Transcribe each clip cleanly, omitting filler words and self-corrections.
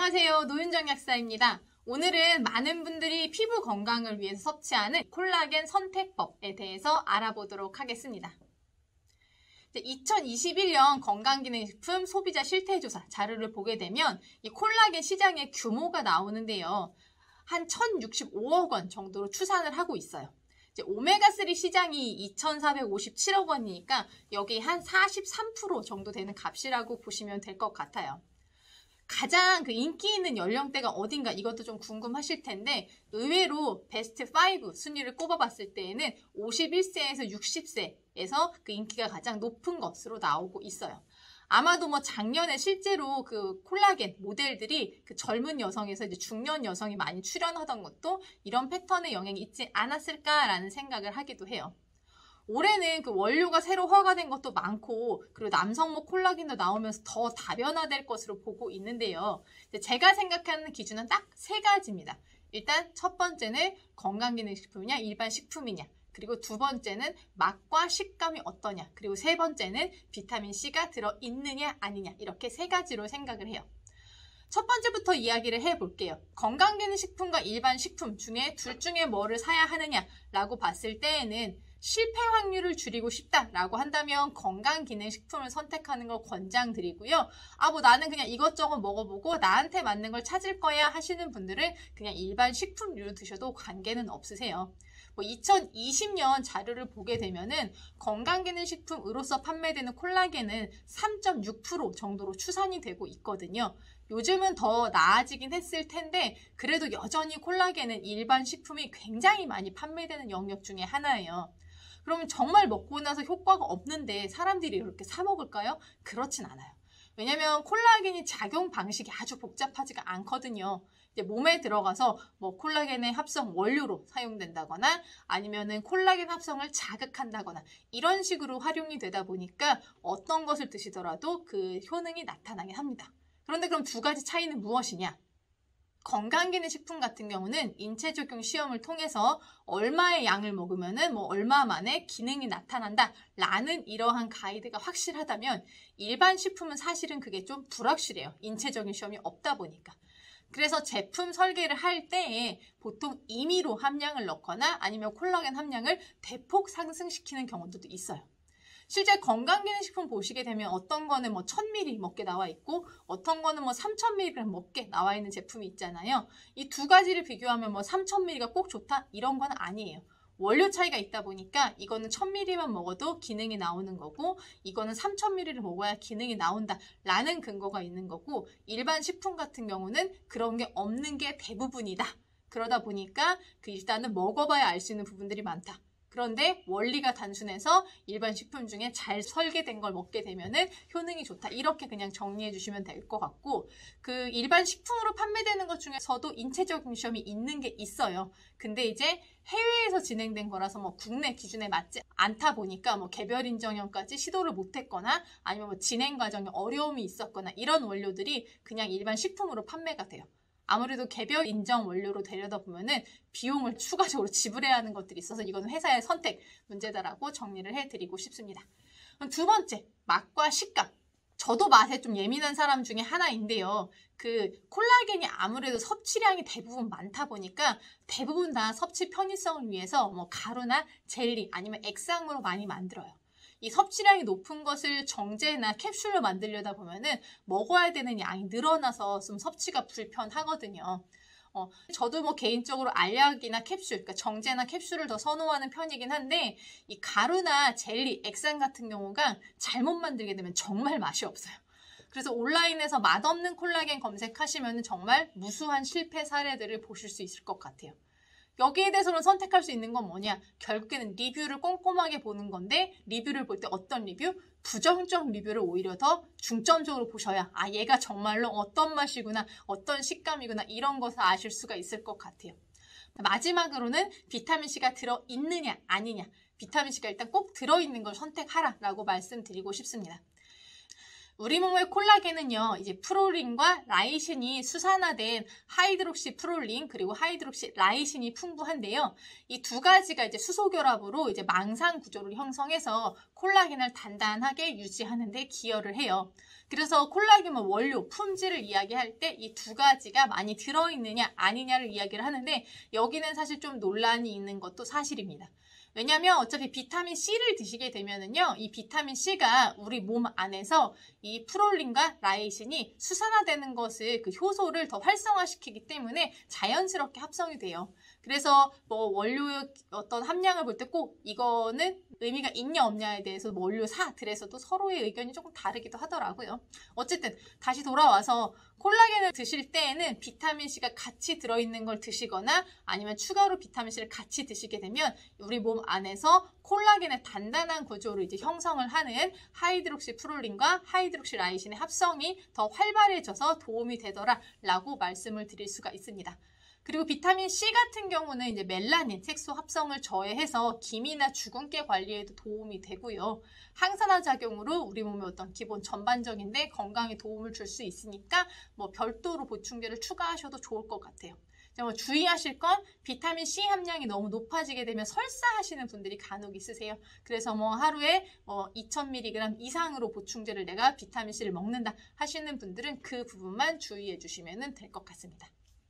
안녕하세요. 노윤정 약사입니다. 오늘은 많은 분들이 피부 건강을 위해서 섭취하는 콜라겐 선택법에 대해서 알아보도록 하겠습니다. 2021년 건강기능식품 소비자 실태조사 자료를 보게 되면 이 콜라겐 시장의 규모가 나오는데요. 한 1,065억 원 정도로 추산을 하고 있어요. 오메가3 시장이 2,457억 원이니까 여기 한 43% 정도 되는 값이라고 보시면 될 것 같아요. 가장 인기 있는 연령대가 어딘가 이것도 좀 궁금하실 텐데 의외로 베스트 5 순위를 꼽아봤을 때에는 51세에서 60세에서 그 인기가 가장 높은 것으로 나오고 있어요. 아마도 작년에 실제로 그 콜라겐 모델들이 그 젊은 여성에서 이제 중년 여성이 많이 출연하던 것도 이런 패턴의 영향이 있지 않았을까라는 생각을 하기도 해요. 올해는 그 원료가 새로 허가된 것도 많고 그리고 남성모 콜라겐도 나오면서 더 다변화될 것으로 보고 있는데요. 제가 생각하는 기준은 딱 3가지입니다. 일단 첫 번째는 건강기능식품이냐 일반 식품이냐, 그리고 두 번째는 맛과 식감이 어떠냐, 그리고 세 번째는 비타민C가 들어있느냐 아니냐, 이렇게 3가지로 생각을 해요. 첫 번째부터 이야기를 해볼게요. 건강기능식품과 일반 식품 중에 둘 중에 뭐를 사야 하느냐라고 봤을 때에는 실패 확률을 줄이고 싶다라고 한다면 건강기능식품을 선택하는 걸 권장드리고요. 나는 그냥 이것저것 먹어보고 나한테 맞는 걸 찾을 거야 하시는 분들은 그냥 일반 식품류를 드셔도 관계는 없으세요. 2020년 자료를 보게 되면은 건강기능식품으로서 판매되는 콜라겐은 3.6% 정도로 추산이 되고 있거든요. 요즘은 더 나아지긴 했을 텐데 그래도 여전히 콜라겐은 일반 식품이 굉장히 많이 판매되는 영역 중에 하나예요. 그러면 정말 먹고 나서 효과가 없는데 사람들이 이렇게 사 먹을까요? 그렇진 않아요. 왜냐면 콜라겐이 작용 방식이 아주 복잡하지가 않거든요. 이제 몸에 들어가서 콜라겐의 합성 원료로 사용된다거나 아니면은 콜라겐 합성을 자극한다거나 이런 식으로 활용이 되다 보니까 어떤 것을 드시더라도 그 효능이 나타나긴 합니다. 그런데 그럼 두 가지 차이는 무엇이냐? 건강기능식품 같은 경우는 인체적용 시험을 통해서 얼마의 양을 먹으면은 얼마 만에 기능이 나타난다 라는 이러한 가이드가 확실하다면 일반 식품은 사실은 그게 좀 불확실해요. 인체적인 시험이 없다 보니까. 그래서 제품 설계를 할 때에 보통 임의로 함량을 넣거나 아니면 콜라겐 함량을 대폭 상승시키는 경우도 있어요. 실제 건강기능식품 보시게 되면 어떤 거는 1000ml 먹게 나와 있고 어떤 거는 3000mg 먹게 나와 있는 제품이 있잖아요. 이 두 가지를 비교하면 3000ml가 꼭 좋다? 이런 건 아니에요. 원료 차이가 있다 보니까 이거는 1000ml만 먹어도 기능이 나오는 거고 이거는 3000ml를 먹어야 기능이 나온다 라는 근거가 있는 거고 일반 식품 같은 경우는 그런 게 없는 게 대부분이다. 그러다 보니까 일단은 먹어봐야 알 수 있는 부분들이 많다. 그런데 원리가 단순해서 일반 식품 중에 잘 설계된 걸 먹게 되면은 효능이 좋다. 이렇게 그냥 정리해 주시면 될 것 같고 그 일반 식품으로 판매되는 것 중에서도 인체적인 시험이 있는 게 있어요. 근데 이제 해외에서 진행된 거라서 국내 기준에 맞지 않다 보니까 개별 인정형까지 시도를 못했거나 아니면 진행 과정에 어려움이 있었거나 이런 원료들이 그냥 일반 식품으로 판매가 돼요. 아무래도 개별 인정 원료로 되려다 보면은 비용을 추가적으로 지불해야 하는 것들이 있어서 이거는 회사의 선택 문제다라고 정리를 해드리고 싶습니다. 두 번째, 맛과 식감. 저도 맛에 좀 예민한 사람 중에 하나인데요. 콜라겐이 아무래도 섭취량이 대부분 많다 보니까 대부분 다 섭취 편의성을 위해서 가루나 젤리 아니면 액상으로 많이 만들어요. 이 섭취량이 높은 것을 정제나 캡슐로 만들려다 보면은 먹어야 되는 양이 늘어나서 좀 섭취가 불편하거든요. 저도 개인적으로 알약이나 캡슐, 그러니까 정제나 캡슐을 더 선호하는 편이긴 한데 이 가루나 젤리, 액상 같은 경우가 잘못 만들게 되면 정말 맛이 없어요. 그래서 온라인에서 맛없는 콜라겐 검색하시면 정말 무수한 실패 사례들을 보실 수 있을 것 같아요. 여기에 대해서는 선택할 수 있는 건 뭐냐? 결국에는 리뷰를 꼼꼼하게 보는 건데 리뷰를 볼 때 어떤 리뷰? 부정적 리뷰를 오히려 더 중점적으로 보셔야 얘가 정말로 어떤 맛이구나, 어떤 식감이구나 이런 것을 아실 수가 있을 것 같아요. 마지막으로는 비타민C가 들어있느냐 아니냐. 비타민C가 일단 꼭 들어있는 걸 선택하라라고 말씀드리고 싶습니다. 우리 몸의 콜라겐은요, 이제 프롤린과 라이신이 수산화된 하이드록시 프롤린 그리고 하이드록시 라이신이 풍부한데요. 이 두 가지가 이제 수소 결합으로 이제 망상 구조를 형성해서 콜라겐을 단단하게 유지하는 데 기여를 해요. 그래서 콜라겐 원료, 품질을 이야기할 때 이 두 가지가 많이 들어있느냐 아니냐를 이야기를 하는데 여기는 사실 좀 논란이 있는 것도 사실입니다. 왜냐면 어차피 비타민 C를 드시게 되면은요, 이 비타민 C가 우리 몸 안에서 이 프롤린과 라이신이 수산화되는 것을 그 효소를 더 활성화시키기 때문에 자연스럽게 합성이 돼요. 그래서 뭐 원료의 어떤 함량을 볼 때 꼭 이거는 의미가 있냐 없냐에 대해서 뭐 원료사들에서도 서로의 의견이 조금 다르기도 하더라고요. 어쨌든 다시 돌아와서 콜라겐을 드실 때에는 비타민C가 같이 들어있는 걸 드시거나 아니면 추가로 비타민C를 같이 드시게 되면 우리 몸 안에서 콜라겐의 단단한 구조를 이제 형성을 하는 하이드록시 프롤린과 하이드록시 라이신의 합성이 더 활발해져서 도움이 되더라라고 말씀을 드릴 수가 있습니다. 그리고 비타민 C 같은 경우는 이제 멜라닌, 색소 합성을 저해해서 기미나 주근깨 관리에도 도움이 되고요. 항산화 작용으로 우리 몸의 어떤 기본 전반적인데 건강에 도움을 줄 수 있으니까 뭐 별도로 보충제를 추가하셔도 좋을 것 같아요. 주의하실 건 비타민 C 함량이 너무 높아지게 되면 설사하시는 분들이 간혹 있으세요. 그래서 뭐 하루에 2000mg 이상으로 보충제를 내가 비타민 C를 먹는다 하시는 분들은 그 부분만 주의해 주시면 될 것 같습니다.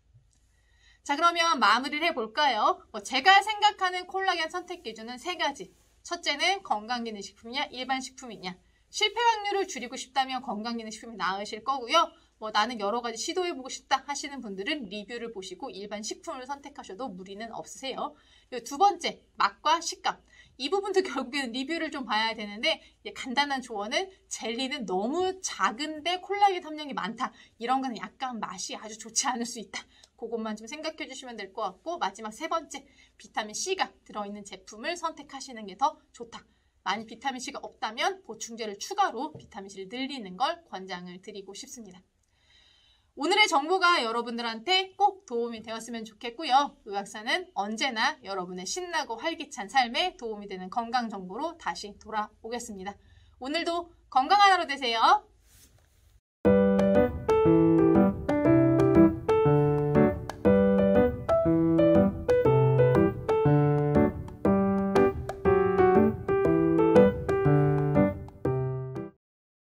자, 그러면 마무리를 해볼까요? 제가 생각하는 콜라겐 선택 기준은 3가지. 첫째는 건강기능식품이냐 일반 식품이냐. 실패 확률을 줄이고 싶다면 건강기능식품이 나으실 거고요. 나는 여러 가지 시도해보고 싶다 하시는 분들은 리뷰를 보시고 일반 식품을 선택하셔도 무리는 없으세요. 두 번째, 맛과 식감. 이 부분도 결국에는 리뷰를 좀 봐야 되는데 간단한 조언은 젤리는 너무 작은데 콜라겐 함량이 많다. 이런 거는 약간 맛이 아주 좋지 않을 수 있다. 그것만 좀 생각해 주시면 될 것 같고 마지막 3번째, 비타민C가 들어있는 제품을 선택하시는 게 더 좋다. 만약 비타민C가 없다면 보충제를 추가로 비타민C를 늘리는 걸 권장을 드리고 싶습니다. 오늘의 정보가 여러분들한테 꼭 도움이 되었으면 좋겠고요. 의학사는 언제나 여러분의 신나고 활기찬 삶에 도움이 되는 건강 정보로 다시 돌아오겠습니다. 오늘도 건강한 하루 되세요.